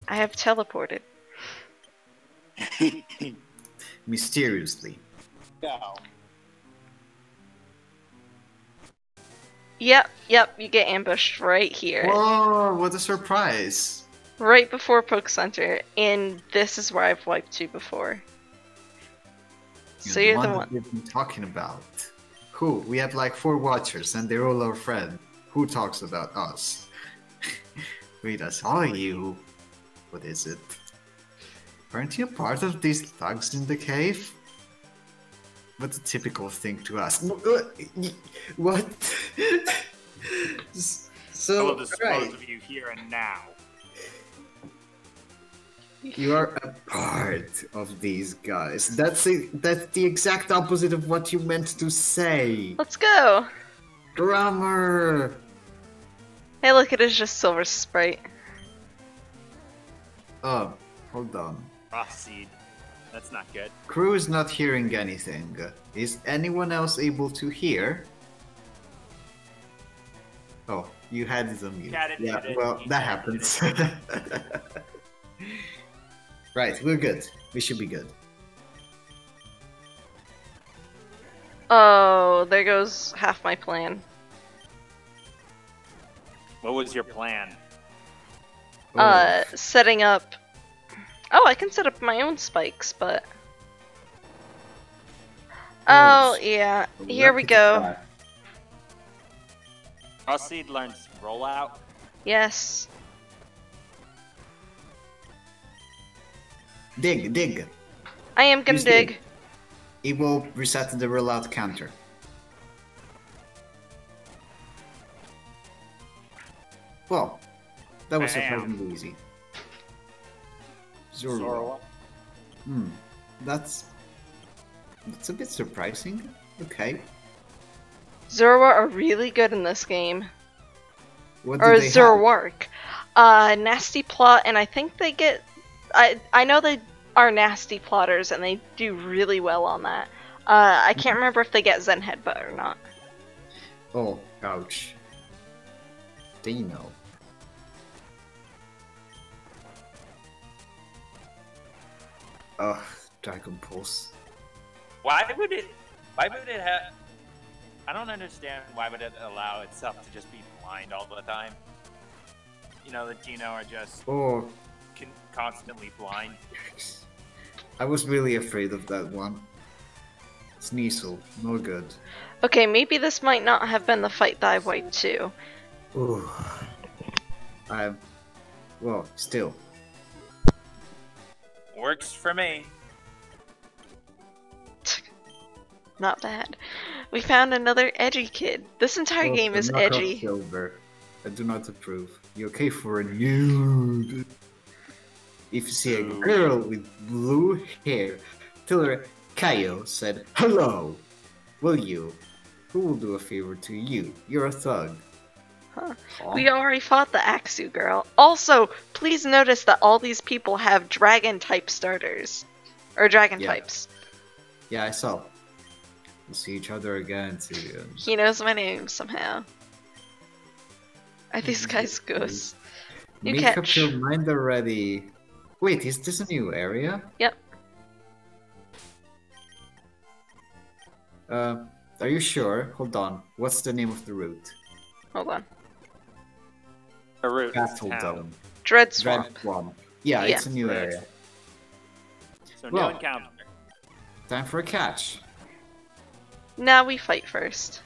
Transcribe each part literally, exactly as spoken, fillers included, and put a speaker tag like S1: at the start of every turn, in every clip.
S1: I have teleported.
S2: Mysteriously.
S3: No.
S1: Yep, yep, you get ambushed right here.
S2: Whoa, what a surprise!
S1: Right before Poke Center, and this is where I've wiped to before. So
S2: You're
S1: you're
S2: the
S1: the
S2: one
S1: one.
S2: that we've been talking about. Who? We have like four watchers and they're all our friends. Who talks about us? Wait, I saw you. What is it? Aren't you a part of these thugs in the cave? What's a typical thing to ask? What? So,
S3: I will dispose
S2: right.
S3: of you here and now.
S2: You are a part of these guys. That's a, that's the exact opposite of what you meant to say.
S1: Let's go!
S2: Grammar!
S1: Hey, look, it is just Silver Sprite.
S2: Oh, hold on.
S3: Frostseed. That's not good.
S2: Crew is not hearing anything. Is anyone else able to hear? Oh, you had it on mute.
S3: Got it,
S2: Yeah,
S3: muted.
S2: well,
S3: You
S2: that
S3: got it,
S2: happens. Right, we're good. We should be good.
S1: Oh, there goes half my plan.
S3: What was your plan?
S1: Uh, setting up... Oh, I can set up my own spikes, but... Oh, yeah. Here we go.
S3: Frostseed learns rollout.
S1: Yes.
S2: Dig, dig.
S1: I am gonna
S2: Use
S1: dig.
S2: dig. It will reset the rollout counter. Well, that was
S3: Bam.
S2: surprisingly easy. Zorua.
S3: Zorua.
S2: Hmm, that's that's a bit surprising. Okay.
S1: Zorua are really good in this game.
S2: What do
S1: Or
S2: they have?
S1: Zoroark. Uh, nasty plot, and I think they get... I I know they are nasty plotters, and they do really well on that. Uh, I can't remember if they get Zen Headbutt or not.
S2: Oh, ouch. They know. Ugh, Dragon Pulse.
S3: Why would it? Why would it have? I don't understand. Why would it allow itself to just be blind all the time? You know, the Geno are just
S2: Oh,
S3: con constantly blind.
S2: I was really afraid of that one. Sneasel, no good.
S1: Okay, maybe this might not have been the fight that I wiped to.
S2: Ooh. I'm... Well, still.
S3: Works for me.
S1: Not bad. We found another edgy kid. This entire
S2: Oh,
S1: game
S2: the
S1: is
S2: knockoff
S1: edgy.
S2: Silver. I do not approve. You okay for a nude? If you see a girl with blue hair, tell her Kaio said hello. Will you? Who will do a favor to you? You're a thug.
S1: Huh.
S2: Aw.
S1: We already fought the Axu girl. Also, please notice that all these people have dragon type starters. Or dragon
S2: Yeah.
S1: types.
S2: Yeah, I saw. We'll see each other again soon.
S1: He knows my name somehow. Are these guys ghosts? You
S2: Make up
S1: catch.
S2: your mind already. Wait, is this a new area?
S1: Yep.
S2: Uh, are you sure? Hold on. What's the name of the route?
S1: Hold on.
S3: The root is
S2: Battle
S3: town.
S2: Dome.
S1: Dread Swamp.
S2: Red Swamp. Yeah,
S1: Yeah.
S2: it's a new area.
S3: So
S2: Well.
S3: no encounter.
S2: Time for a catch.
S1: Now we fight first.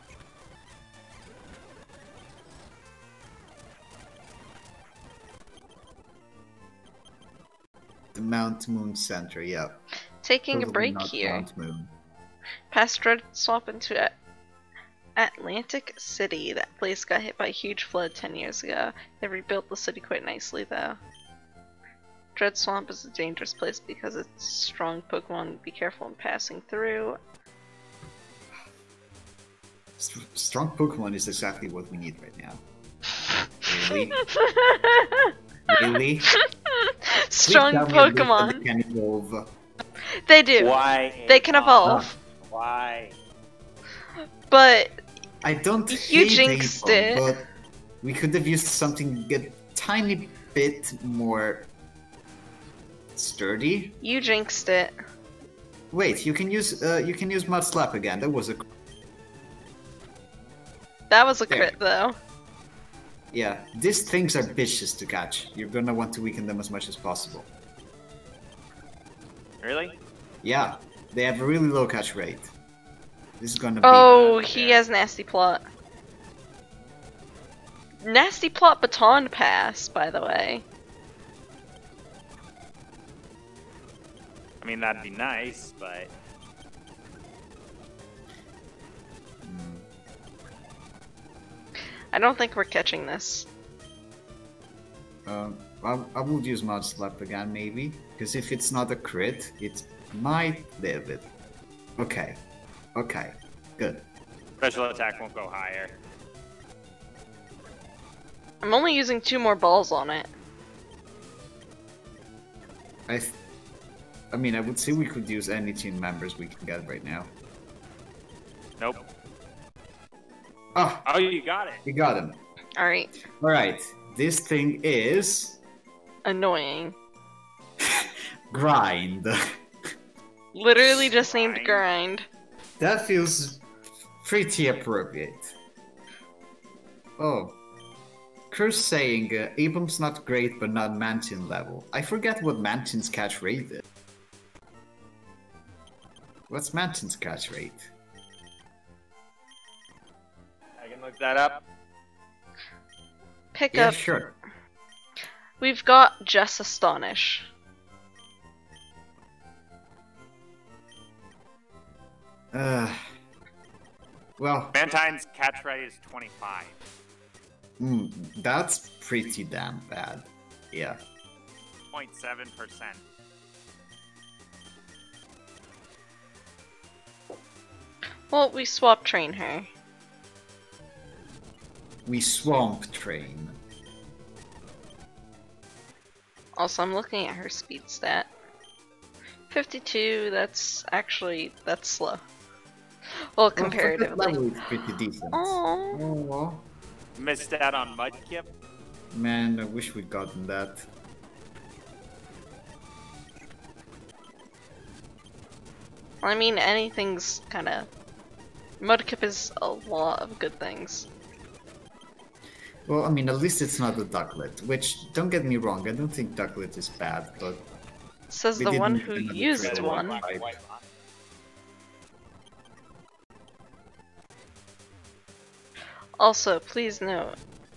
S2: The Mount Moon Center, yeah.
S1: Taking a
S2: Probably
S1: break
S2: not
S1: here.
S2: Mount Moon.
S1: Past Dread Swamp into a Atlantic City. That place got hit by a huge flood ten years ago. They rebuilt the city quite nicely though. Dread Swamp is a dangerous place because it's strong Pokemon. Be careful in passing through.
S2: St- Strong Pokemon is exactly what we need right now. Really? Really?
S1: Strong
S2: Please tell me that
S1: Pokemon.
S2: they can evolve.
S1: They do.
S3: Why?
S1: They can evolve.
S3: Why?
S1: But
S2: I don't
S1: You
S2: hate
S1: jinxed
S2: evolve,
S1: it.
S2: but we could have used something a tiny bit more Sturdy.
S1: You jinxed it.
S2: Wait, you can use uh, you can use Mud Slap again. That was a
S1: That was a
S2: There.
S1: crit though.
S2: yeah. These things are bitches to catch. You're gonna want to weaken them as much as possible.
S3: Really?
S2: Yeah, they have a really low catch rate. This is gonna
S1: Oh,
S3: bad,
S1: he
S3: yeah.
S1: has nasty plot. Nasty plot baton pass, by the way.
S3: I mean, that'd be nice, but
S2: be. Mm,
S1: I don't think we're catching this.
S2: um, I, I would use Mud Slap again, maybe, because if it's not a crit, it might live it. Okay, okay, good.
S3: special attack won't go higher.
S1: I'm only using two more balls on it.
S2: I, th I mean, I would say we could use any team members we can get right now.
S3: Nope.
S2: Ah,
S3: Oh, you got it.
S2: we got him.
S1: Alright.
S2: All right, this thing is
S1: Annoying.
S2: grind.
S1: Literally just named
S3: Grind.
S1: grind.
S2: That feels pretty appropriate. Oh. Curse saying, uh, Abram's not great but not Mantin level. I forget what Mantin's catch rate is. What's Mantin's catch rate?
S3: I can look that up.
S1: Pick
S2: Yeah,
S1: up.
S2: sure.
S1: We've got Jess Astonish.
S2: Uh, well,
S3: Mantine's catch rate is twenty-five.
S2: mm, that's pretty damn bad. Yeah.
S3: zero point seven percent.
S1: Well, we swap train her.
S2: We swamp train.
S1: Also, I'm looking at her speed stat. fifty-two, that's actually, that's slow. Well, comparatively.
S2: Level is pretty decent.
S1: Aww.
S2: Aw.
S3: Missed out on Mudkip.
S2: Man, I wish we'd gotten that.
S1: I mean, anything's kinda... Mudkip is a lot of good things.
S2: Well, I mean, at least it's not a Ducklet, which, don't get me wrong, I don't think Ducklet is bad, but
S1: Says
S2: We
S1: the one
S2: didn't
S1: who
S2: even
S1: used
S2: upgrade it.
S1: one.
S2: Right.
S1: Also, please note,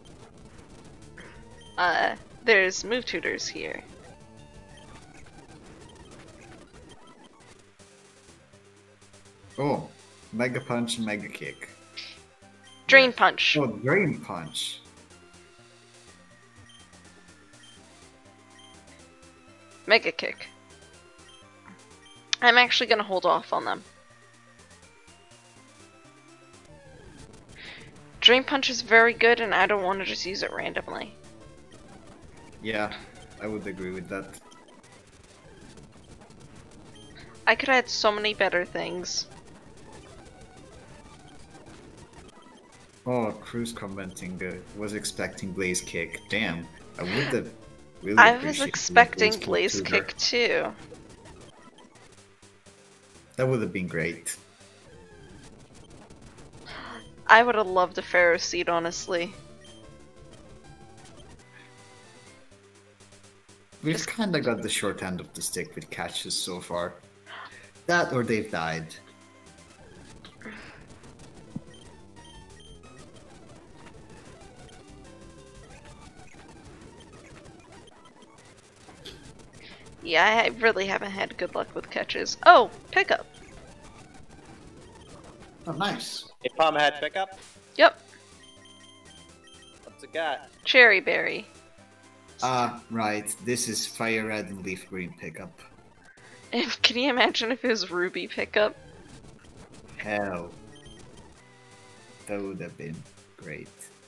S1: uh, there's move tutors here.
S2: oh, Mega Punch and Mega Kick.
S1: Drain Punch.
S2: Oh, Drain Punch.
S1: Mega Kick. I'm actually gonna hold off on them. Drain Punch is very good and I don't want to just use it randomly.
S2: Yeah, I would agree with that.
S1: I could add so many better things.
S2: Oh, Cruz commenting uh, was expecting Blaze Kick. Damn, I would have really
S1: I was
S2: appreciated
S1: expecting
S2: Blaze
S1: Blaze
S2: tutor.
S1: Kick too.
S2: That would have been great.
S1: I would have loved a Pharaoh Seed, honestly.
S2: We've kinda got the short end of the stick with catches so far. That or they've died.
S1: Yeah, I really haven't had good luck with catches. Oh, pickup.
S2: Oh, nice.
S3: Hey, Palm had pickup.
S1: Yep,
S3: What's it got?
S1: Cherry Berry.
S2: Ah, right. This is Fire Red and Leaf Green pickup.
S1: And can you imagine if it was Ruby pickup?
S2: Hell. That would have been great.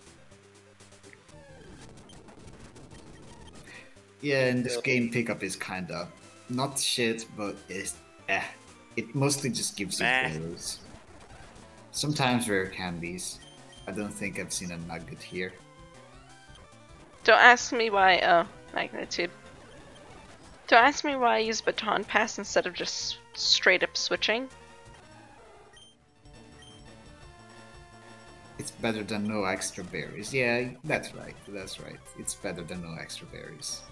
S2: Yeah, in this game, pickup is kinda not shit, but it's eh. It mostly just gives you
S3: Meh.
S2: flavors. Sometimes rare candies. I don't think I've seen a nugget here.
S1: Don't ask me why. Oh, magnitude. Don't ask me why I use Baton Pass instead of just straight up switching.
S2: It's better than no extra berries. Yeah, that's right. That's right. It's better than no extra berries.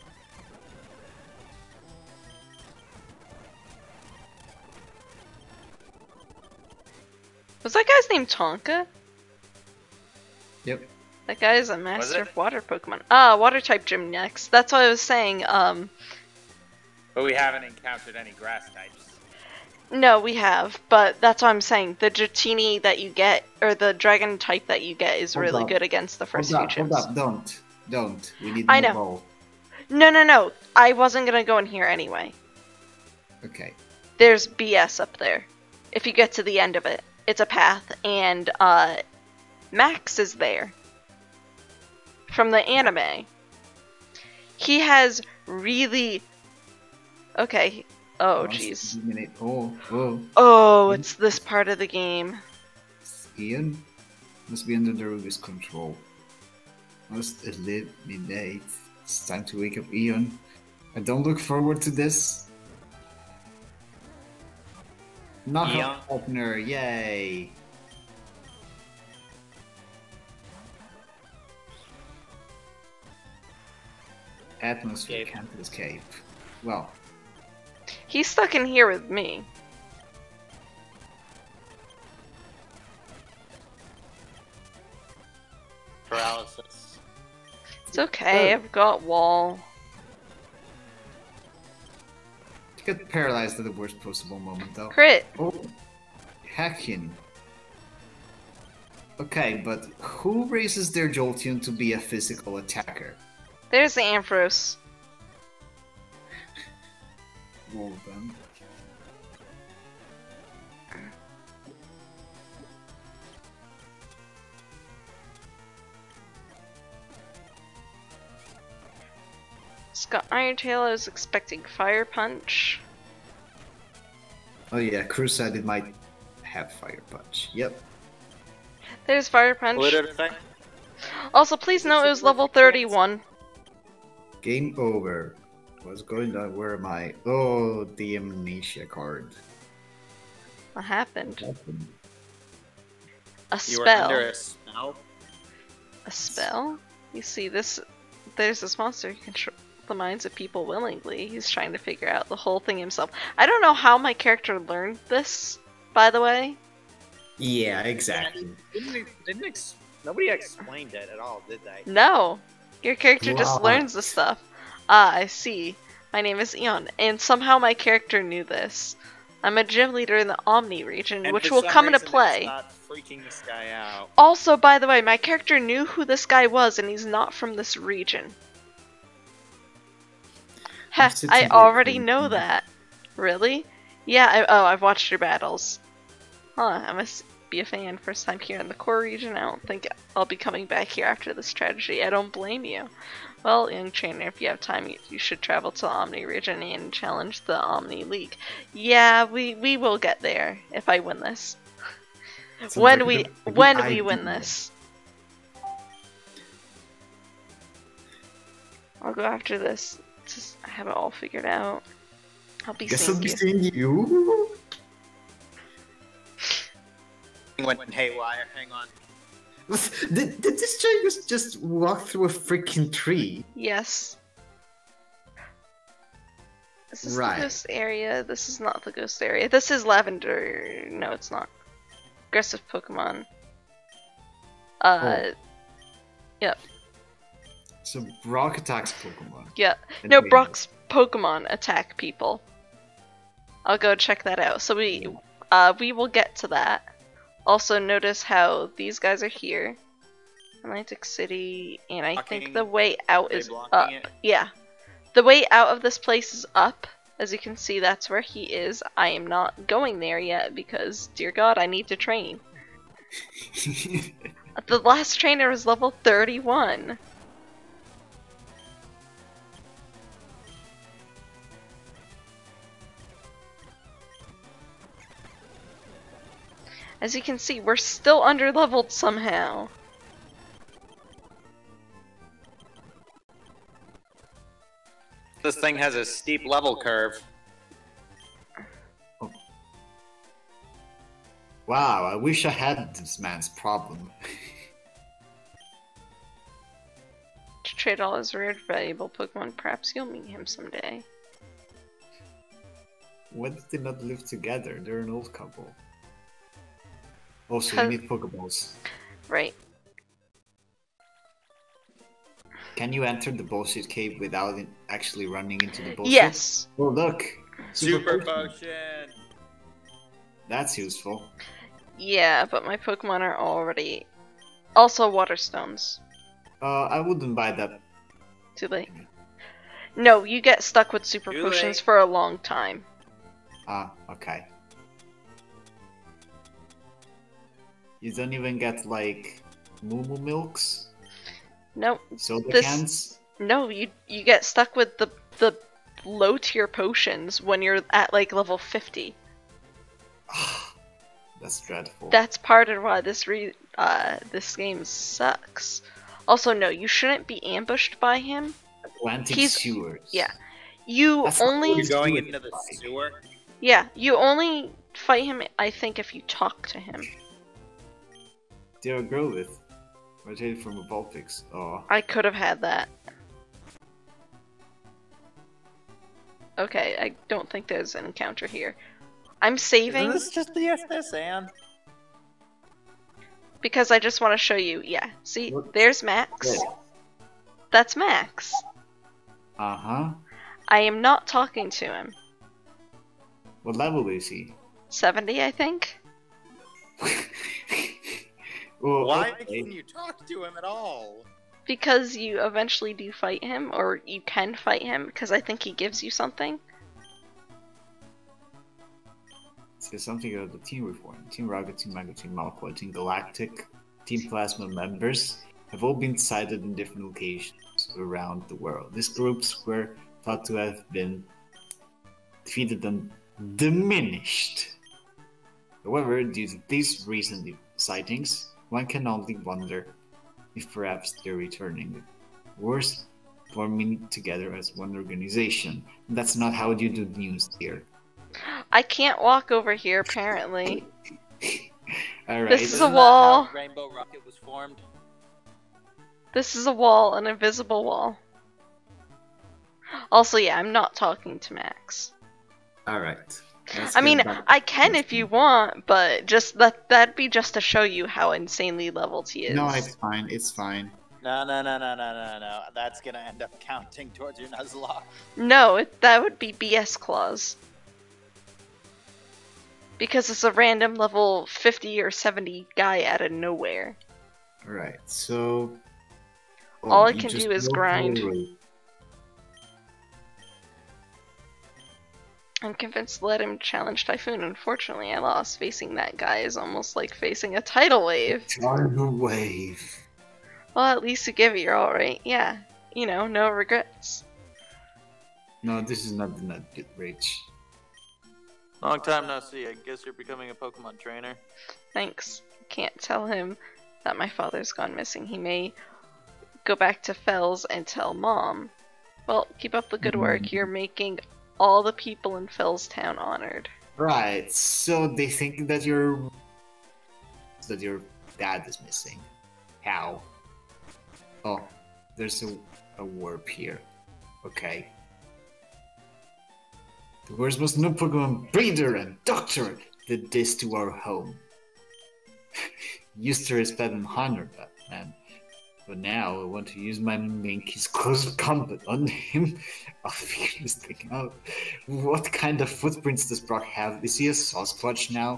S1: Was that guy's name Tonka?
S2: Yep.
S1: That guy is a master
S3: it?
S1: of water Pokemon. Ah, water type gym next. That's what I was saying. Um,
S3: But we haven't encountered any grass types.
S1: no, we have, but that's what I'm saying. The Dratini that you get, or the dragon type that you get, is
S2: Hold
S1: really
S2: up.
S1: good against the first
S2: Hold
S1: few
S2: up,
S1: gyms.
S2: hold up, don't. Don't. We need
S1: I
S2: more
S1: know.
S2: bowl.
S1: No, no, no. I wasn't gonna go in here anyway.
S2: Okay.
S1: There's B S up there. If you get to the end of it, it's a path, and uh, Max is there from the anime. He has really okay. Oh
S2: One
S1: jeez.
S2: minute. Oh, oh.
S1: Oh, it's this part of the game.
S2: Ian must be under the Ruby's control. Must eliminate. It's time to wake up Ian. I don't look forward to this. Not
S3: Eon?
S2: a partner, yay! Atmosphere
S3: Escape.
S2: can't escape. Well,
S1: He's stuck in here with me.
S3: Paralysis.
S1: It's okay. I've got wall.
S2: you get paralyzed at the worst possible moment though.
S1: Crit.
S2: Oh, hacking. Okay, but who raises their Jolteon to be a physical attacker?
S1: There's the Ampharos.
S2: Well done.
S1: Scott Iron Tail. I was expecting Fire Punch.
S2: Oh yeah, Cruz said it might have Fire Punch. Yep.
S1: There's Fire Punch.
S3: Glitter effect.
S1: Also, please note it was level thirty-one.
S2: Game over. What's going on? Where am I? Oh, the Amnesia card.
S1: What happened? A
S3: You were
S1: spell.
S3: under a spell.
S1: A spell? You see, this. There's this monster who controls the minds of people willingly. He's trying to figure out the whole thing himself. I don't know how my character learned this, by the way.
S2: Yeah, exactly.
S3: Didn't, didn't ex nobody explained it at all, did they?
S1: No! Your character just
S2: Wow.
S1: learns the stuff. Ah, I see. My name is Eon, and somehow my character knew this. I'm a gym leader in the Omni region,
S3: And
S1: which
S3: for
S1: will
S3: some
S1: come into
S3: reason,
S1: play.
S3: It's not freaking this guy out.
S1: Also, by the way, my character knew who this guy was, and he's not from this region. Heh,
S2: sitting
S1: I
S2: there
S1: already
S2: thinking-
S1: know that. Really? Yeah, I, oh, I've watched your battles. Huh, I must be a fan. First time here in the core region. I don't think I'll be coming back here after this tragedy. I don't blame you. Well, young trainer, if you have time, you, you should travel to the Omni region and challenge the Omni League. Yeah, we, we will get there if I win this.
S2: Sounds
S1: when
S2: like
S1: we
S2: a good- a good
S1: when we
S2: idea.
S1: win this. I'll go after this. Just I have it all figured out. I'll be
S2: Guess I'll
S1: seeing
S2: be
S1: you.
S2: seeing you.
S3: Went haywire. Hang on.
S2: Did, did this Jagus just walk through a freaking tree?
S1: Yes. This is
S2: Right.
S1: the ghost area. This is not the ghost area. This is Lavender. No, it's not. Aggressive Pokemon. Uh,
S2: So Brock attacks Pokemon.
S1: yeah.
S2: And
S1: No,
S2: we-
S1: Brock's Pokemon attack people. I'll go check that out. So we, uh, we will get to that. Also, notice how these guys are here. Atlantic City, and I think
S3: Blocking-
S1: the way out
S3: Are they
S1: is
S3: blocking
S1: up.
S3: it?
S1: Yeah. The way out of this place is up. As you can see, that's where he is. I am not going there yet because, dear God, I need to train. The last trainer was level thirty-one. As you can see, we're still under-leveled somehow.
S3: this thing has a steep level curve.
S2: Oh. Wow, I wish I had this man's problem.
S1: To trade all his rare valuable Pokemon, perhaps you'll meet him someday.
S2: Why did they not live together? They're an old couple. Also,
S1: Huh.
S2: you need Pokeballs.
S1: Right.
S2: Can you enter the bullshit cave without it actually running into the bullshit?
S1: Yes.
S2: Oh, look!
S3: Super
S2: potion.
S3: potion.
S2: That's useful.
S1: Yeah, but my Pokemon are already... Also water stones.
S2: Uh, I wouldn't buy that.
S1: Too late. No, you get stuck with super
S3: Too
S1: potions
S3: late.
S1: for a long time.
S2: Ah, okay. You don't even get, like, Moo Moo Milks?
S1: Nope.
S2: Soda
S1: This-
S2: cans?
S1: No, you you get stuck with the the low tier potions when you're at like level fifty.
S2: That's dreadful.
S1: That's part of why this re uh this game sucks. Also, no, you shouldn't be ambushed by him.
S2: Atlantic
S1: he's-
S2: sewers.
S1: yeah. You
S2: That's not
S1: only
S3: You're going
S2: Sewers.
S3: into the sewer?
S1: yeah, you only fight him I think if you talk to him.
S2: They're a Growlithe. Rotated from a Vulpix. Oh.
S1: I could have had that. Okay, I don't think there's an encounter here. I'm saving
S3: Isn't this just the S S N?
S1: because I just want to show you. Yeah, see,
S2: What?
S1: there's Max.
S2: Good.
S1: That's Max.
S2: Uh-huh.
S1: I am not talking to him.
S2: What level is he?
S1: seventy, I think?
S2: Well,
S3: Why
S2: okay.
S3: can you talk to him at all?
S1: Because you eventually do fight him, or you can fight him, because I think he gives you something.
S2: Says something about the team reform. Team Rocket, Team Mega, Team Malfoy, Team Galactic, Team Plasma members have all been sighted in different locations around the world. These groups were thought to have been defeated and diminished. However, due to these recent sightings, one can only wonder if perhaps they're returning. Worse, forming together as one organization. That's not how you do news here.
S1: I can't walk over here, apparently.
S2: Alright.
S1: This is a
S3: Isn't that
S1: wall.
S3: how Rainbow Rocket was formed?
S1: This is a wall, an invisible wall. Also, yeah, I'm not talking to Max.
S2: Alright.
S1: I mean, I can if you want, but just that that'd be just to show you how insanely leveled he is.
S2: No, it's fine. It's fine.
S3: No, no, no, no, no, no, no. That's gonna end up counting towards your Nuzlocke.
S1: No, it, that would be B S clause. Because it's a random level fifty or seventy guy out of nowhere.
S2: Alright, so... Oh,
S1: All I
S2: you
S1: can
S2: just
S1: do is
S2: broke
S1: grind.
S2: the rule.
S1: I'm convinced to let him challenge Typhoon. Unfortunately, I lost. Facing that guy is almost like facing a tidal wave.
S2: Tidal wave.
S1: Well, at least you give it your all, right? Yeah. You know, no regrets.
S2: No, this is not the nut rich.
S3: Long time no see. I guess you're becoming a Pokemon trainer.
S1: Thanks. Can't tell him that my father's gone missing. He may go back to Fells and tell Mom. Well, keep up the good work. You're making all the people in Fells Town honored.
S2: Right, so they think that your... that your dad is missing. How? Oh, there's a, a warp here. Okay. The world's most known Pokemon breeder and doctor did this to our home. Used to respect and honor that man. But now I want to use my Mankey's close combat on him. I'll figure this thing out. What kind of footprints does Brock have? Is he a Sasquatch now?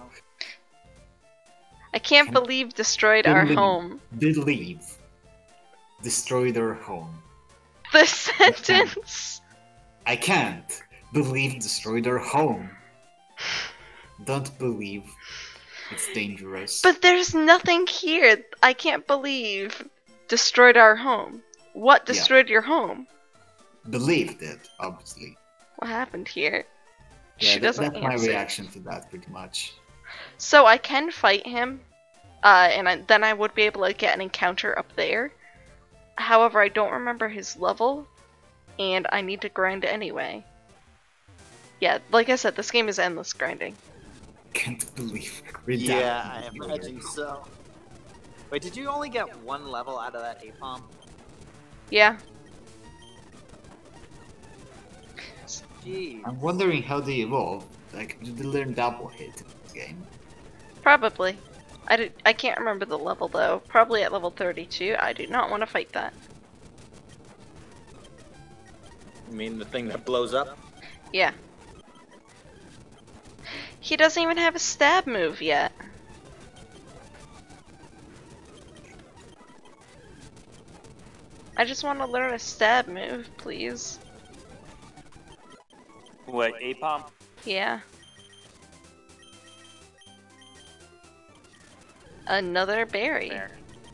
S1: I can't believe destroyed our
S2: Believe.
S1: home.
S2: Believe. Destroy their home.
S1: The sentence!
S2: I can't. Believe destroy their home. Don't believe. It's dangerous.
S1: But there's nothing here. I can't believe destroyed our home. What
S2: Yeah.
S1: destroyed your home?
S2: Believed it, obviously.
S1: What happened here?
S2: Yeah,
S1: she
S2: that-
S1: doesn't
S2: that's my
S1: answer.
S2: reaction to that, pretty much.
S1: So I can fight him, uh, and I, then I would be able to get an encounter up there. However, I don't remember his level. and I need to grind anyway. Yeah, like I said, this game is endless grinding.
S2: Can't believe we're
S4: Yeah,
S2: down
S4: I
S2: here.
S4: imagine so. Wait, did you only get one level out of that A-Palm?
S1: Yeah.
S4: Jeez.
S2: I'm wondering how they evolve. Like, did they learn double hit in this game?
S1: Probably. I, did, I can't remember the level though. Probably at level thirty-two. I do not want to fight that.
S4: You mean the thing that blows up?
S1: Yeah. He doesn't even have a stab move yet. I just want to learn a stab move, please.
S3: What, A-Palm?
S1: Yeah. Another berry.
S3: There.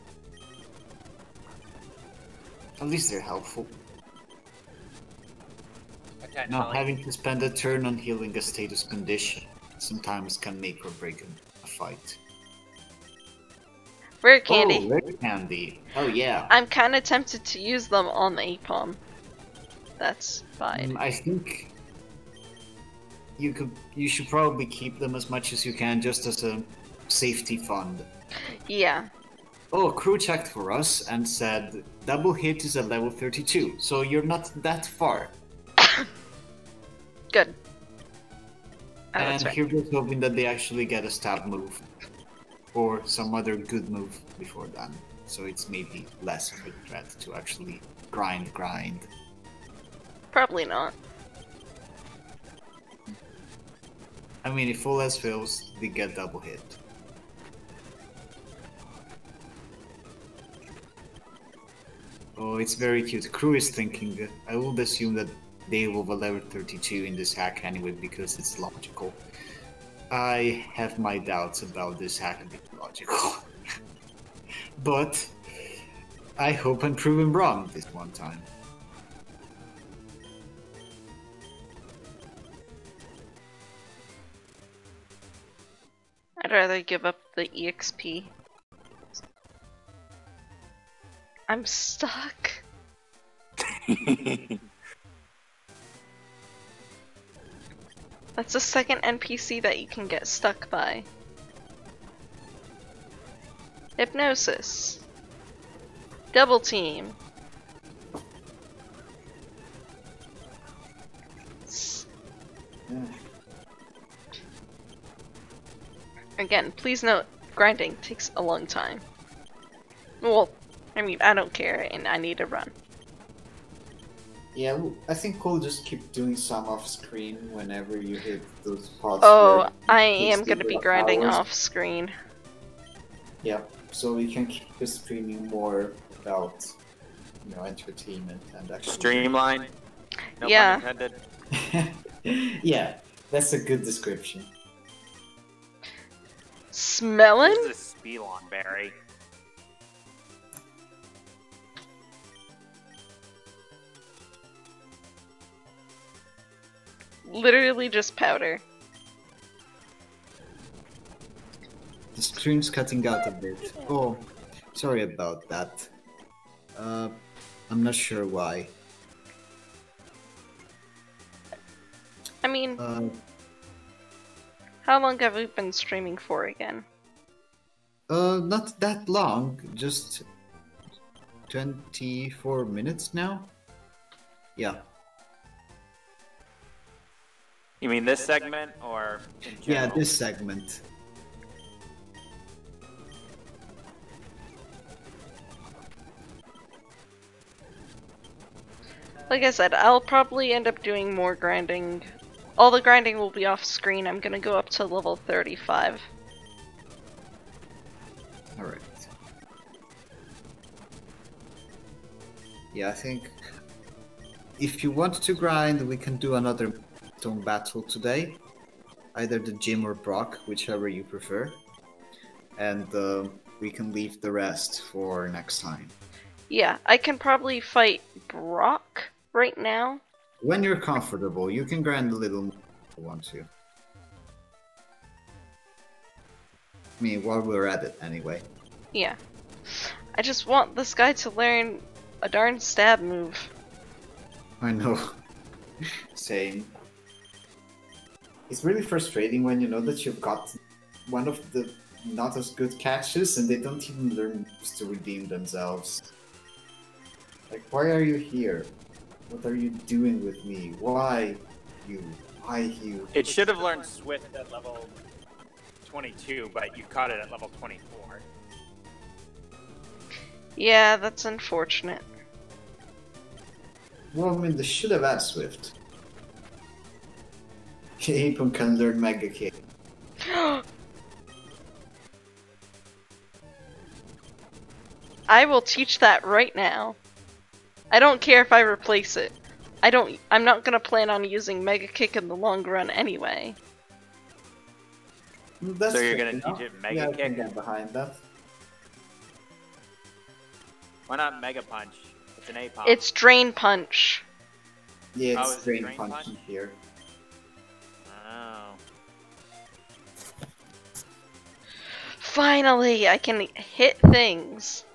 S2: At least they're helpful.
S3: Potentially.
S2: Now, having to spend a turn on healing a status condition sometimes can make or break a fight.
S1: Rare candy.
S2: Oh, rare candy. Oh yeah.
S1: I'm kind of tempted to use them on the A-Palm. That's fine.
S2: Mm, I think you could. You should probably keep them as much as you can, just as a safety fund.
S1: Yeah.
S2: Oh, crew checked for us and said double hit is at level thirty-two, so you're not that far.
S1: Good. Oh,
S2: and
S1: that's right.
S2: here we're hoping that they actually get a stab move. Or some other good move before then. So it's maybe less of a threat to actually grind, grind.
S1: Probably not.
S2: I mean, if full S fails, they get double hit. Oh, it's very cute. Crew is thinking, I would assume that they will have level thirty-two in this hack anyway, because it's logical. I have my doubts about this hack being logical. But I hope I'm proven wrong this one time.
S1: I'd rather give up the E X P. I'm stuck. That's the second N P C that you can get stuck by. Hypnosis. Double team. S- Again, please note, grinding takes a long time. Well, I mean, I don't care, and I need to run.
S2: Yeah, I think we'll just keep doing some off screen whenever you hit those spots.
S1: Oh,
S2: where
S1: I
S2: it
S1: am
S2: takes
S1: gonna
S2: the
S1: be grinding
S2: hours.
S1: off screen.
S2: Yeah, so we can keep the streaming more about, you know, entertainment and actually.
S4: Streamline? No
S1: Yeah.
S4: pun intended.
S2: Yeah, that's a good description.
S1: Smelling?
S3: This is a Spelon berry.
S1: Literally just powder.
S2: The stream's cutting out a bit. Oh, sorry about that. Uh, I'm not sure why.
S1: I mean,
S2: Uh,
S1: how long have we been streaming for again?
S2: uh, not that long, just twenty-four minutes now? Yeah.
S3: You mean this segment or in
S2: Yeah,
S3: general?
S2: this segment.
S1: Like I said, I'll probably end up doing more grinding. All the grinding will be off screen. I'm gonna go up to level thirty-five.
S2: Alright. Yeah, I think if you want to grind, we can do another stone battle today. Either the Jim or Brock, whichever you prefer. And uh, we can leave the rest for next time.
S1: Yeah, I can probably fight Brock right now.
S2: When you're comfortable, you can grind a little more if you want to. I mean, while we're at it anyway.
S1: Yeah. I just want this guy to learn a darn stab move.
S2: I know. Same. It's really frustrating when you know that you've got one of the not as good catches and they don't even learn moves to redeem themselves. Like, why are you here? What are you doing with me? Why you? Why you?
S3: It should have learned Swift at level twenty-two, but you caught it at level twenty-four.
S1: Yeah, that's unfortunate.
S2: Well, I mean, they should have had Swift. Apon can learn Mega Kick.
S1: I will teach that right now. I don't care if I replace it. I don't. I'm not gonna plan on using Mega Kick in the long run anyway.
S2: That's
S3: So you're
S2: fair
S3: gonna
S2: enough.
S3: teach it Mega
S2: yeah, I
S3: Kick?
S2: can get behind that.
S3: Why not Mega Punch? It's an A-pop.
S1: It's Drain Punch.
S2: Yeah,
S3: Oh,
S2: it's
S3: is it
S2: Drain
S3: Drain
S2: Punch
S3: Punch?
S2: here.
S3: Oh.
S1: Finally, I can hit things.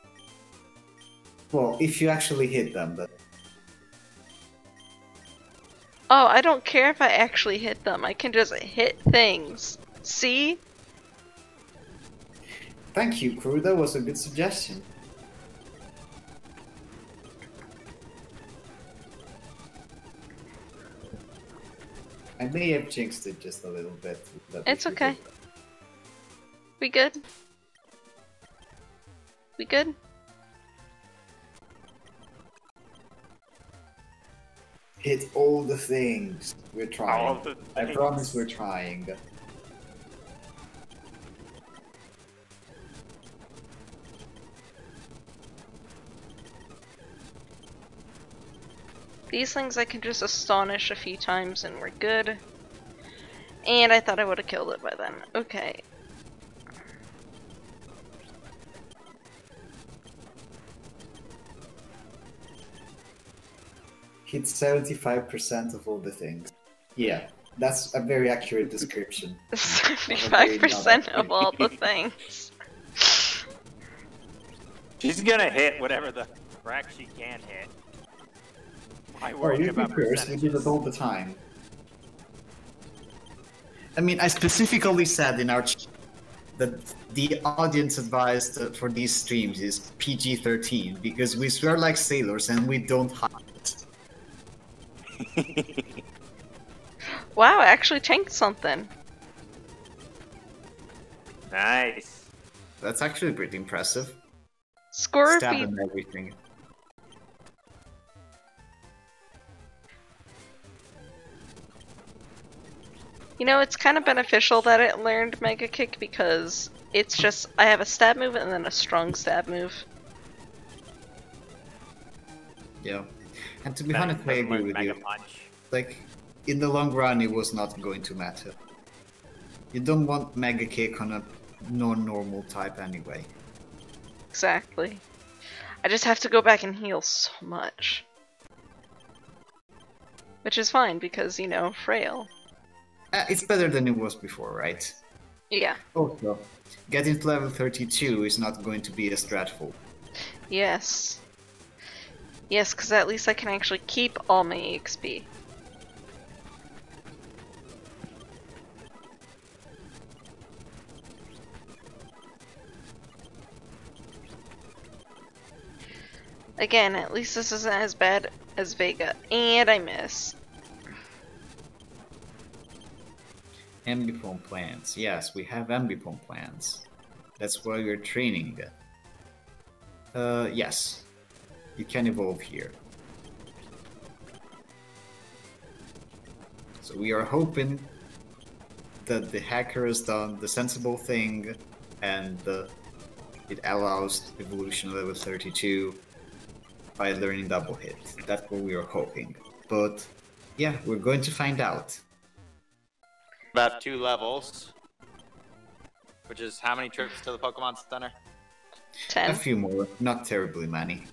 S2: Well, if you actually hit them, but
S1: Oh, I don't care if I actually hit them. I can just hit things. See?
S2: thank you, crew. That was a good suggestion. I may have jinxed it just a little bit. but
S1: It's
S2: we
S1: okay.
S2: did.
S1: We good? We good?
S2: Hit all the things. We're trying.
S3: All the
S2: I
S3: things.
S2: promise we're trying.
S1: These things I can just astonish a few times and we're good. And I thought I would have killed it by then. Okay.
S2: Hit seventy-five percent of all the things. Yeah, that's a very accurate description.
S1: seventy-five percent of all the things.
S3: She's gonna hit whatever the frack she can hit. Why
S2: Oh,
S3: worry
S2: you
S3: about
S2: first, we do
S3: percentages?
S2: that all the time. I mean, I specifically said in our ch- that the audience advised uh, for these streams is P G thirteen because we swear like sailors and we don't hide.
S1: Wow, I actually tanked something.
S3: Nice.
S2: That's actually pretty impressive.
S1: Score
S2: Stab
S1: feed.
S2: and everything.
S1: You know, it's kind of beneficial that it learned Mega Kick because it's just, I have a stab move and then a strong stab move.
S2: Yeah. And to be
S3: That
S2: honest, I
S3: doesn't
S2: agree
S3: work
S2: with
S3: Mega
S2: you.
S3: Punch.
S2: Like, in the long run, it was not going to matter. You don't want Mega Kick on a non-normal type anyway.
S1: Exactly. I just have to go back and heal so much. Which is fine because, you know, frail.
S2: Uh, it's better than it was before, right?
S1: Yeah.
S2: Also, getting to level thirty-two is not going to be as dreadful.
S1: Yes. Yes, because at least I can actually keep all my E X P. Again, at least this isn't as bad as Vega. And I miss.
S2: Ambipom plants. Yes, we have Ambipom plants. That's why we're training. Uh, yes. You can evolve here. So we are hoping that the hacker has done the sensible thing and uh, it allows evolution level thirty-two by learning double hit. That's what we are hoping. But yeah, we're going to find out.
S4: About two levels. Which is how many trips to the Pokemon Center?
S2: A
S1: ten.
S2: few more, not terribly many.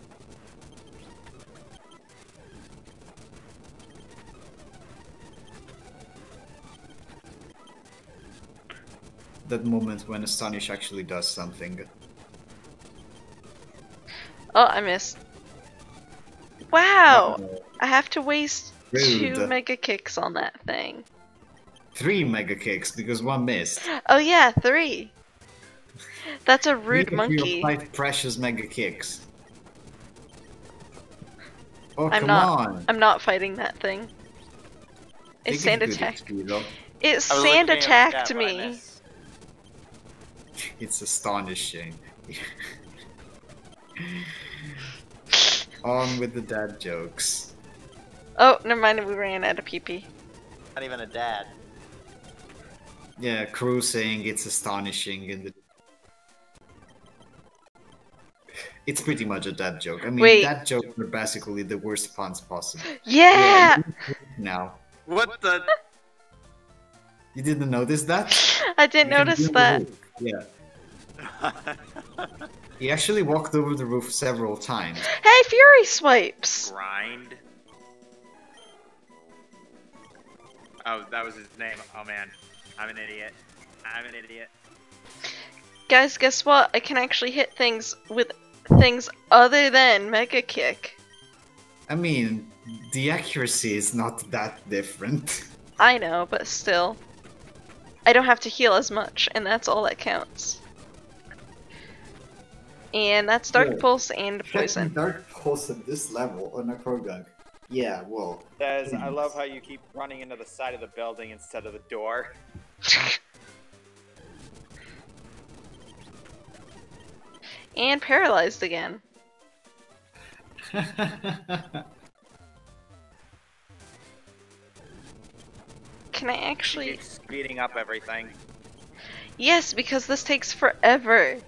S2: That moment when Astonish actually does something.
S1: Oh, I missed. Wow!
S2: Uh,
S1: I have to waste two
S2: Rude.
S1: mega kicks on that thing.
S2: Three mega kicks because one missed.
S1: Oh yeah, three. That's a rude
S2: Three of your
S1: monkey.
S2: five precious mega kicks. Oh,
S1: I'm
S2: come
S1: not.
S2: on.
S1: I'm not fighting that thing. It
S2: They
S1: sand
S2: get good
S1: attacked.
S2: X P, though.
S1: It
S4: I was
S1: sand
S4: looking at
S1: attacked
S4: that, but I
S1: me.
S4: missed.
S2: It's astonishing. On with the dad jokes.
S1: Oh, never mind. We ran out of pee pee.
S4: Not even a dad.
S2: Yeah, Crew saying it's astonishing and the... It's pretty much a dad joke. I mean,
S1: Wait.
S2: dad jokes are basically the worst puns possible.
S1: Yeah.
S2: Now,
S4: What the?
S2: you didn't notice that?
S1: I didn't
S2: You can
S1: notice
S2: do the
S1: that.
S2: roof. Yeah. He actually walked over the roof several times.
S1: Hey, Fury swipes.
S4: Grind. Oh, that was his name. Oh man, I'm an idiot. I'm an idiot.
S1: Guys, guess what? I can actually hit things with things other than Mega Kick.
S2: I mean, the accuracy is not that different.
S1: I know, but still. I don't have to heal as much, and that's all that counts. And that's Dark
S2: Yeah.
S1: Pulse and Poison.
S2: Dark Pulse at this level on a Krogunk. Yeah, well.
S4: Says, I love how you keep running into the side of the building instead of the door.
S1: And paralyzed again. Can I actually...
S4: Keep speeding up everything.
S1: Yes, because this takes forever.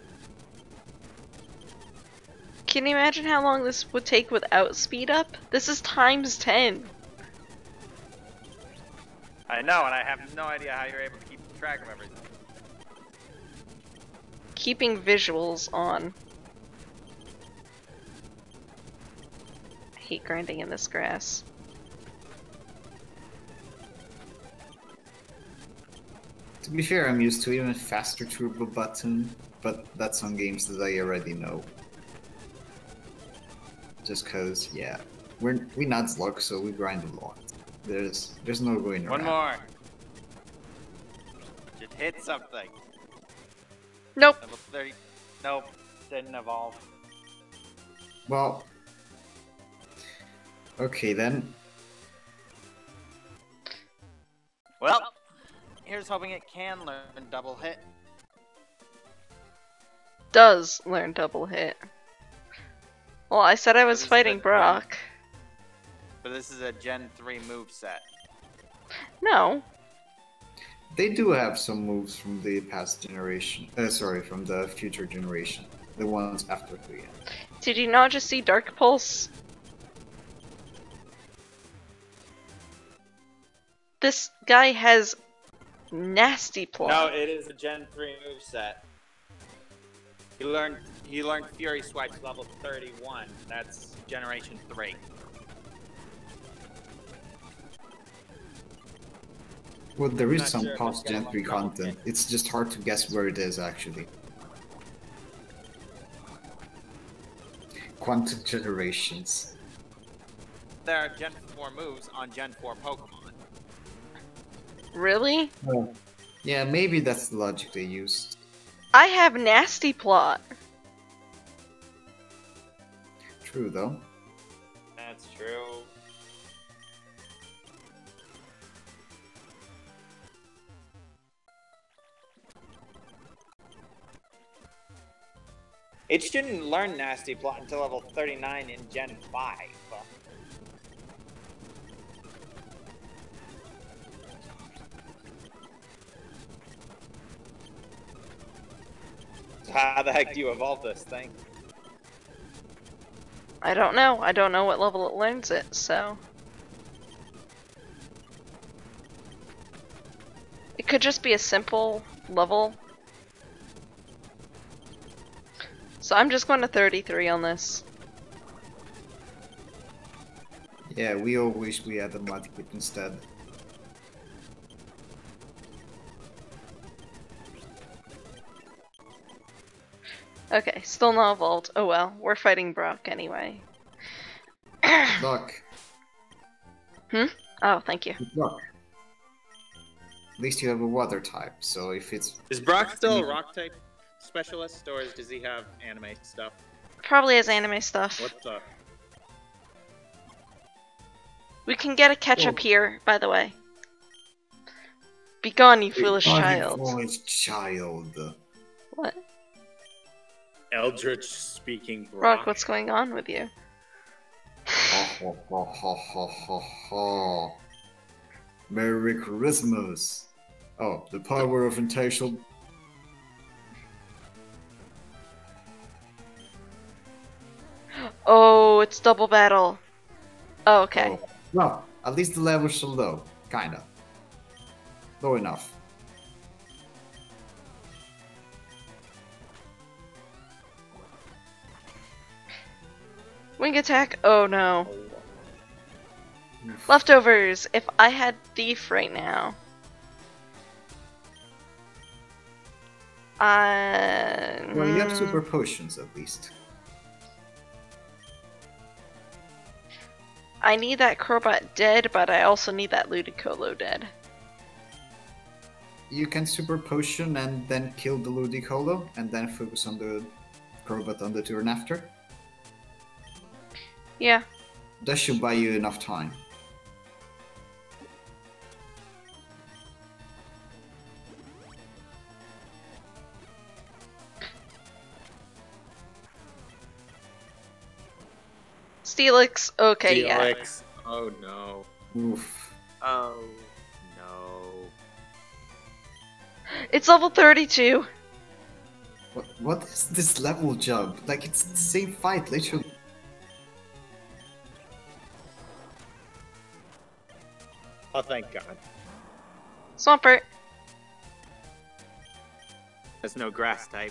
S1: Can you imagine how long this would take without speed up? This is times ten.
S4: I know, and I have no idea how you're able to keep track of everything.
S1: Keeping visuals on. I hate grinding in this grass.
S2: To be fair, I'm used to even faster turbo button, but that's on games that I already know. Just cause, yeah, we're we Nuzlocke, so we grind a lot. There's there's no going around.
S4: One more. Just hit something.
S1: Nope.
S4: Level thirty. Nope. Didn't evolve.
S2: Well, okay then.
S4: Well, here's hoping it can learn double hit.
S1: Does learn double hit. Well, I said I was
S4: This is
S1: fighting
S4: the-
S1: Brock.
S4: But this is a Gen three moveset.
S1: No.
S2: They do have some moves from the past generation. Uh, sorry, from the future generation. The ones after three.
S1: Did you not just see Dark Pulse? This guy has nasty plot.
S4: No, it is a Gen three moveset. He learned he learned Fury Swipes level thirty-one. That's Generation three.
S2: Well, there is
S4: Not
S2: some
S4: sure if
S2: past
S4: it's
S2: Gen
S4: got
S2: three
S4: a long
S2: content.
S4: double
S2: It's just hard to guess where it is actually. Quantum generations.
S4: There are Gen four moves on Gen four Pokemon.
S1: Really?
S2: Oh. Yeah, maybe that's the logic they used.
S1: I have nasty plot.
S2: True though.
S4: That's true. It shouldn't learn Nasty Plot until level thirty-nine in Gen five. So how the heck do you evolve this thing?
S1: I don't know. I don't know what level it learns it, so. It could just be a simple level. So I'm just going to thirty-three on this.
S2: Yeah, we all wish we had a Mudkip instead.
S1: Okay, still not evolved. Oh well, we're fighting Brock anyway.
S2: Look,
S1: Oh, thank you.
S2: Good luck. At least you have a water type, so if it's...
S4: Is Brock still a rock type specialist, or does he have anime stuff?
S1: Probably has anime stuff.
S4: What's up?
S1: We can get a ketchup
S2: Oh.
S1: here, by the way. Be gone, you foolish
S2: Oh, you
S1: child.
S2: foolish child.
S1: What?
S4: Eldritch speaking Brock.
S1: Rock, what's going on with you?
S2: Ho ho ho ho ho ho ho. Merry Christmas. Oh, the power of intentional.
S1: Oh, it's double battle. Oh, okay.
S2: Oh. Well, at least the levels are low. Kinda. Low enough.
S1: Wing attack. Oh no. Leftovers. If I had thief right now. Uh,
S2: Well, you have
S1: mm,
S2: super potions at least.
S1: I need that Crowbot dead, but I also need that Ludicolo dead.
S2: You can super potion and then kill the Ludicolo and then focus on the Crobat on the turn after.
S1: Yeah.
S2: That should buy you enough time.
S1: Steelix. Okay, yeah.
S4: Felix. Oh no.
S2: Oof.
S4: Oh no.
S1: It's level thirty-two.
S2: What, what is this level jump? Like, it's the same fight, literally.
S4: Oh, thank God.
S1: Swampert.
S4: There's no grass type.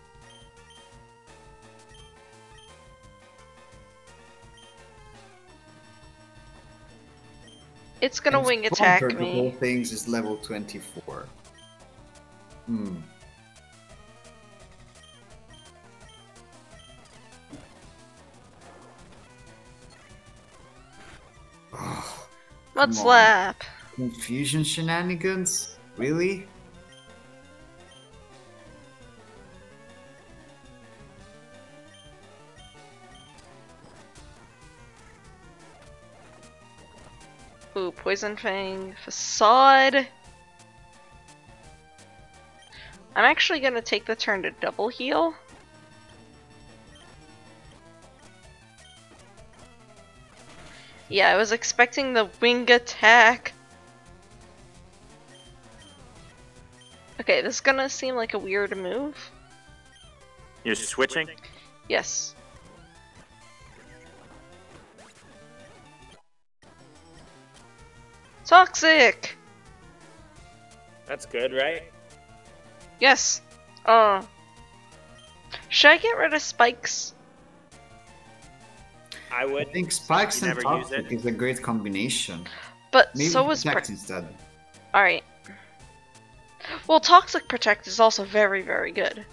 S1: It's gonna
S2: And
S1: wing attack
S2: Swampert, The whole
S1: me.
S2: things is level twenty-four. Hmm. Oh,
S1: Mud
S2: come on.
S1: slap.
S2: Confusion shenanigans? Really?
S1: Ooh, Poison Fang. Facade. I'm actually gonna take the turn to double heal. Yeah, I was expecting the wing attack. Okay, this is gonna seem like a weird move.
S3: You're switching?
S1: Yes. Toxic!
S4: That's good, right?
S1: Yes. Uh. Should I get rid of spikes?
S4: I
S2: I
S4: would.
S2: think Spikes
S4: You
S2: and
S4: never use
S2: Toxic
S4: it?
S2: is a great combination.
S1: But
S2: Maybe
S1: so is
S2: Protect
S1: Pro-
S2: instead.
S1: Alright. Well, Toxic Protect is also very, very good.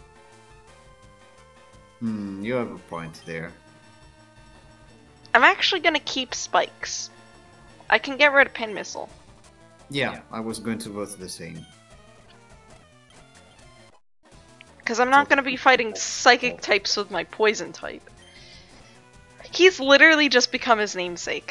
S2: Hmm, you have a point there.
S1: I'm actually gonna keep spikes. I can get rid of Pin Missile.
S2: Yeah, I was going to vote the same.
S1: Because I'm not gonna be fighting psychic types with my poison type. He's literally just become his namesake.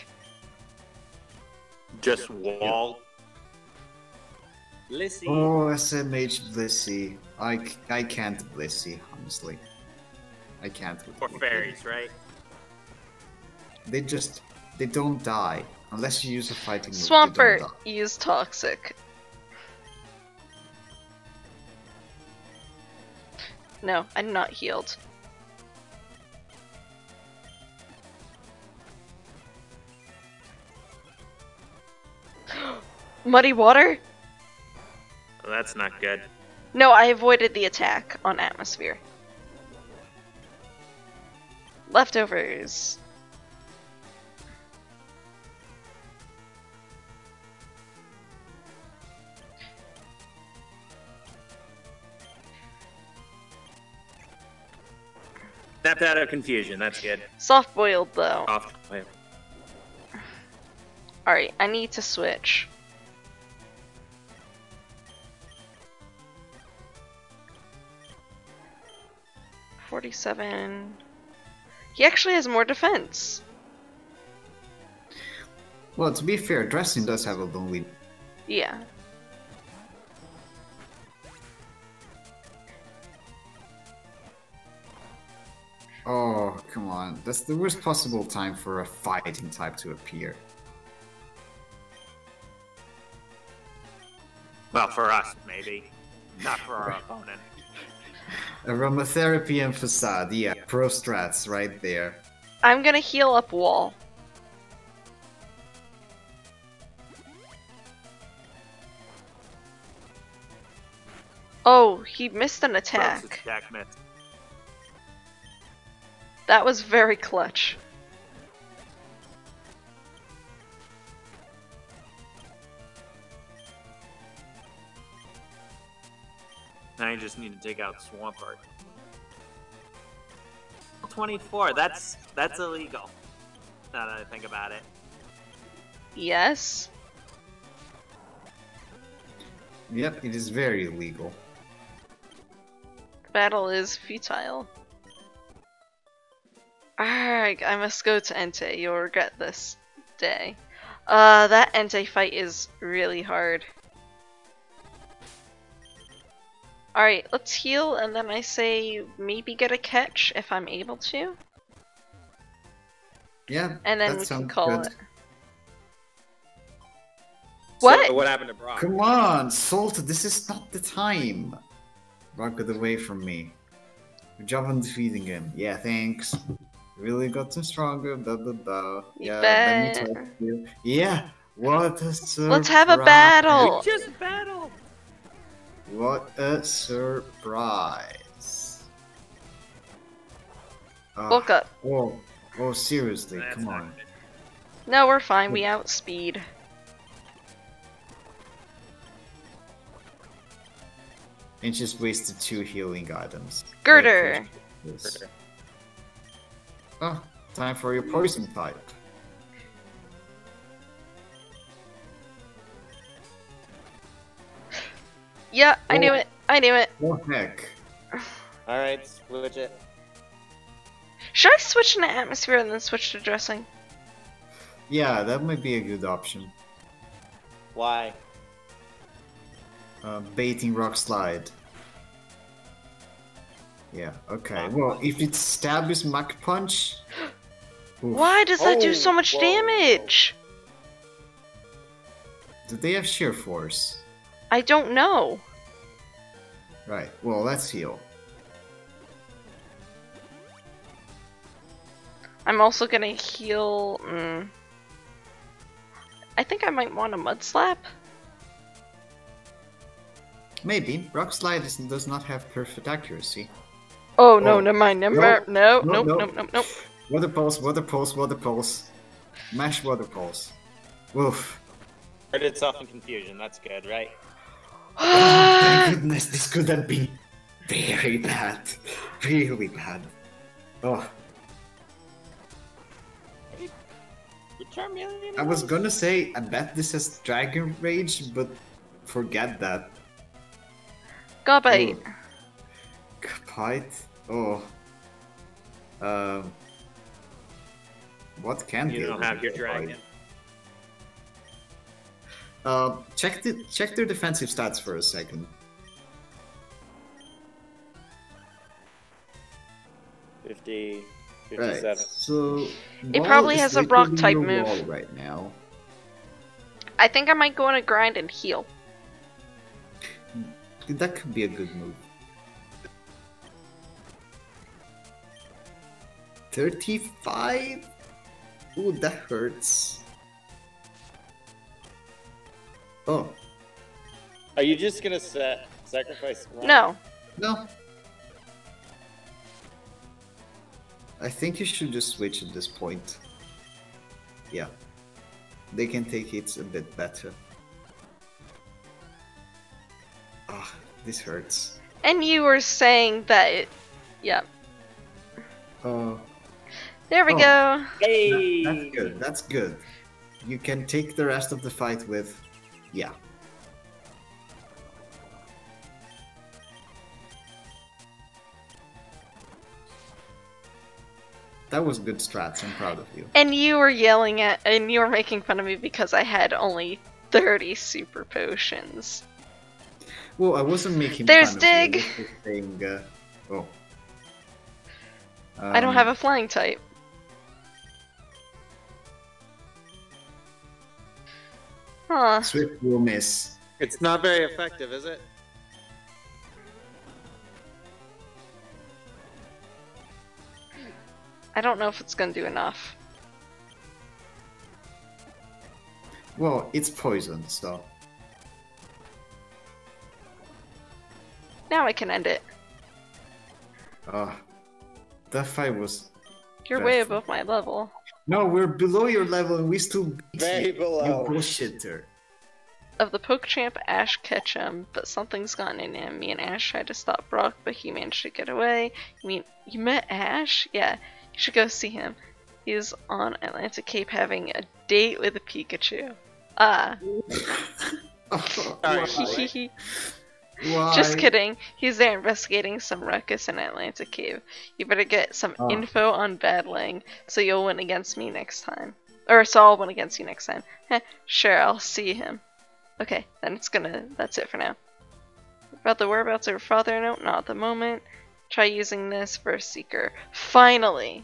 S3: Just wall.
S4: Lissy.
S2: Oh, S M H Blissey. I, c- I can't Blissey, honestly. I can't. with
S4: Or
S2: Blissey.
S4: fairies, right?
S2: They just, they don't die. Unless you use a fighting move, they
S1: Swampert,
S2: don't die.
S1: use Toxic. No, I'm not healed. Muddy water?
S3: Well, that's not good.
S1: No, I avoided the attack on atmosphere. Leftovers.
S3: Snapped out of confusion. That's good.
S1: Soft boiled though.
S3: Off. Wait.
S1: Alright, I need to switch. forty-seven. He actually has more defense.
S2: Well, to be fair, Dressing does have a lonely.
S1: Yeah.
S2: Oh, come on. That's the worst possible time for a fighting type to appear.
S3: Well, for us, maybe. Not for our opponent.
S2: Aromatherapy and Facade, yeah, pro strats right there.
S1: I'm gonna heal up Wall. Oh, he missed an attack.
S3: Gross attack miss.
S1: That was very clutch.
S3: Now you just need to take out Swampert. twenty-four, that's that's illegal. Now that I think about it.
S1: Yes.
S2: Yep, it is very illegal.
S1: The battle is futile. Alright, I must go to Entei. You'll regret this day. Uh, that Entei fight is really hard. Alright, let's heal, and then I say maybe get a catch if I'm able to.
S2: Yeah,
S1: And then
S2: that
S1: we can
S2: sounds
S1: call
S2: good.
S1: it. What?
S4: So what happened to Brock?
S2: Come on, Salt, this is not the time. Rock it away from me. Good job on defeating him. Yeah, thanks. Really gotten stronger, blah blah blah. Yeah, let me
S1: bet.
S2: talk to you. Yeah, what a surprise.
S1: Let's have a battle!
S3: Just battle!
S2: What a surprise. Ah,
S1: Woke up.
S2: Oh, oh, seriously,
S3: That's
S2: come
S3: not
S2: on.
S3: good.
S1: No, we're fine. We outspeed.
S2: And just wasted two healing items.
S1: Girder!
S2: Yes. Oh, time for your poison type.
S1: Yeah, I knew
S2: Oh.
S1: it. I knew it.
S2: What heck?
S4: Alright, switch it.
S1: Should I switch into atmosphere and then switch to dressing?
S2: Yeah, that might be a good option.
S4: Why?
S2: Uh, baiting rock slide. Yeah, okay. Well, if it stabs Mach Punch... Oof.
S1: Why does that do
S4: Oh,
S1: so much
S4: whoa.
S1: damage?
S2: Do they have sheer force?
S1: I don't know.
S2: Right, well, let's heal.
S1: I'm also gonna heal. Mm. I think I might want a mud slap.
S2: Maybe. Rock slide is, does not have perfect accuracy.
S1: Oh no,
S2: Oh.
S1: never mind. Never.
S2: Nope.
S1: No,
S2: Nope,
S1: nope,
S2: nope.
S1: nope, nope, nope.
S2: Water pulse, water pulse, water pulse. Mash water pulse. Woof.
S4: Hurt itself in confusion, that's good, right?
S2: Oh, thank goodness, this could have been very bad. Really bad. Oh,
S4: Good Charmeleon.
S2: I was gonna say, I bet this has Dragon Rage, but forget that.
S1: Gobite.
S2: Bite? Oh. Um. What can
S3: You
S2: they
S3: don't
S2: do
S3: have your
S2: with
S3: dragon.
S2: Bite? Uh, check the check their defensive stats for a second.
S4: fifty,
S2: Right.
S4: fifty-seven.
S2: So
S1: It
S2: Wall
S1: probably
S2: is
S1: has a
S2: right
S1: rock
S2: within
S1: type
S2: your
S1: move.
S2: wall right now.
S1: I think I might go on a grind and heal.
S2: That could be a good move. thirty-five? Ooh, that hurts. Oh,
S4: Are you just gonna set sacrifice one?
S1: No.
S2: no. I think you should just switch at this point. Yeah. They can take it a bit better. Ah, this hurts.
S1: And you were saying that it. Yeah.
S2: Oh,
S1: There we
S2: Oh.
S1: go.
S4: Hey!
S2: that's good. That's good. you can take the rest of the fight with, yeah. That was good strats, I'm proud of you.
S1: And you were yelling at, and you were making fun of me because I had only thirty super potions.
S2: Well, I wasn't making
S1: There's
S2: fun
S1: Dig!
S2: of you. I was just saying, uh, oh.
S1: I don't
S2: Um,
S1: have a flying type. Huh.
S2: Swift will miss.
S4: It's not very effective, is it?
S1: I don't know if it's gonna do enough.
S2: Well, it's poison, so.
S1: Now I can end it.
S2: Uh, that fight was.
S1: You're way
S2: dreadful.
S1: above my level.
S2: No, we're below your level and we still beat
S4: Very
S2: you.
S4: below.
S2: You bullshitter.
S1: Of the PokeChamp, Ash Ketchum, but something's gotten in him. Me and Ash tried to stop Brock, but he managed to get away. You mean, you met Ash? Yeah, you should go see him. He's on Atlantic Cape having a date with a Pikachu. Ah.
S4: Sorry,
S2: Why?
S1: Just kidding. He's there investigating some ruckus in Atlantic Cave. You better get some
S2: Oh.
S1: info on battling, so you'll win against me next time. Or so I'll win against you next time. Heh, sure, I'll see him. Okay, then it's gonna, that's it for now. About the whereabouts of your father? No, not at the moment. Try using this for a seeker. Finally!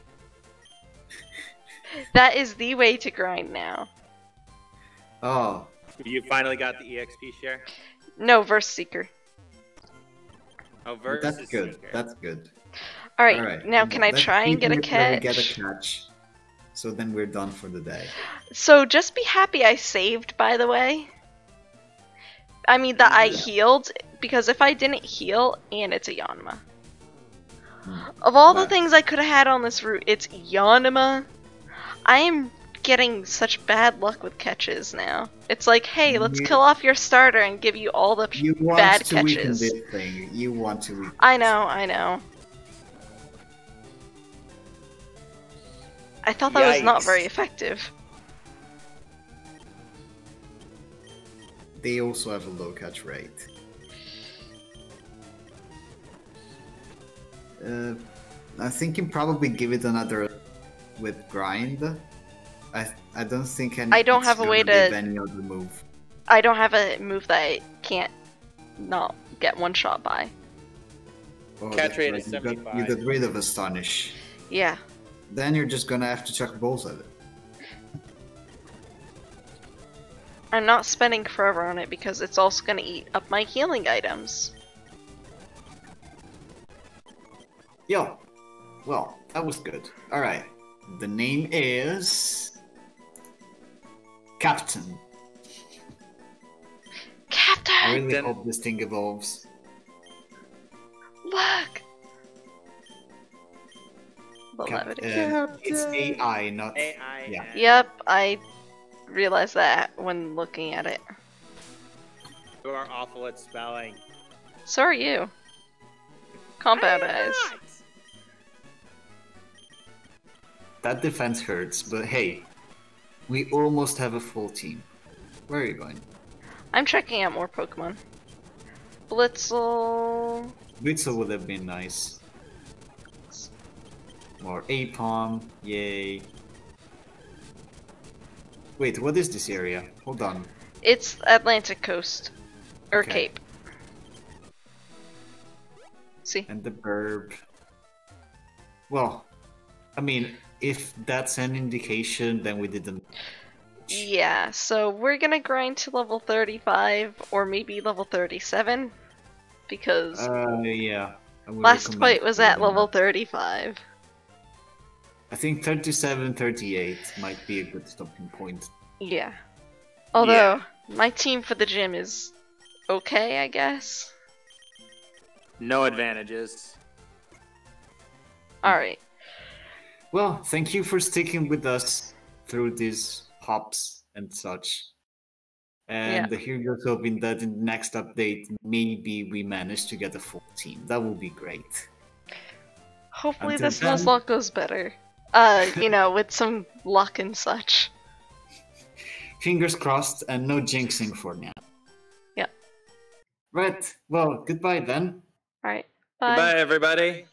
S1: That is the way to grind now.
S2: Oh,
S4: You finally got the E X P share?
S1: No, verse seeker.
S4: Oh, versus
S2: that's good.
S4: Seeker.
S2: That's good.
S1: Alright,
S2: Alright,
S1: now can I
S2: let's
S1: try and
S2: see
S1: get a
S2: if we ever
S1: catch?
S2: Get a catch. So then we're done for the day.
S1: So just be happy I saved, by the way. I mean that I
S2: Yeah.
S1: healed, because if I didn't heal, and it's a Yanma.
S2: Hmm.
S1: Of all the
S2: But-
S1: things I could have had on this route, it's Yanma. I am getting such bad luck with catches now. It's like, hey, let's
S2: You-
S1: kill off your starter and give you all the
S2: You want
S1: bad
S2: to weaken
S1: catches.
S2: this thing. You want to weaken.
S1: I know, I know. I thought that was not
S4: Yikes.
S1: very effective.
S2: They also have a low catch rate. Uh, I'm thinking probably give it another with grind. I I don't think any.
S1: I don't
S2: it's
S1: have a way
S2: gonna
S1: to-
S2: leave any other move.
S1: I don't have a move that I can't not get one shot by.
S2: Oh,
S4: Catch
S2: that's
S4: rate
S2: right,
S4: is
S2: you got-
S4: seventy-five.
S2: You got rid of Astonish.
S1: Yeah.
S2: Then you're just gonna have to chuck balls at it.
S1: I'm not spending forever on it because it's also gonna eat up my healing items.
S2: Yo, well, that was good. All right, the name is Captain. I
S1: Captain!
S2: really
S4: Then-
S2: hope this thing evolves.
S1: Look!
S2: Cap-
S1: Beloved.
S2: uh, it's A I, not.
S4: A I.
S2: Yeah.
S1: Yep, I realized that when looking at it.
S4: You are awful at spelling.
S1: So are you. Compound eyes.
S2: That defense hurts, but hey, we almost have a full team. Where are you going?
S1: I'm checking out more Pokemon. Blitzel.
S2: Blitzel would have been nice. More Apom, yay. Wait, what is this area? Hold on.
S1: It's Atlantic Coast. Or
S2: Okay.
S1: Cape. See?
S2: And the burb. Well, I mean, if that's an indication, then we didn't.
S1: Yeah, so we're gonna grind to level thirty-five or maybe level thirty-seven because
S2: Uh, yeah. I would
S1: last
S2: recommend
S1: fight was at
S2: doing
S1: level
S2: that.
S1: thirty-five.
S2: I think thirty-seven, thirty-eight might be a good stopping point.
S1: Yeah. Although my team for the gym is okay, I guess.
S4: No advantages.
S1: Alright.
S2: Well, thank you for sticking with us through these hops and such. And here's just hoping that in the next update, maybe we manage to get a full team. That would be great.
S1: Hopefully
S2: Until
S1: this
S2: then-
S1: Nuzlocke goes better. Uh, you know, with some luck and such.
S2: fingers crossed and no jinxing for now.
S1: Yep.
S2: Right. Well, goodbye then.
S1: Alright. Bye.
S4: Goodbye, everybody.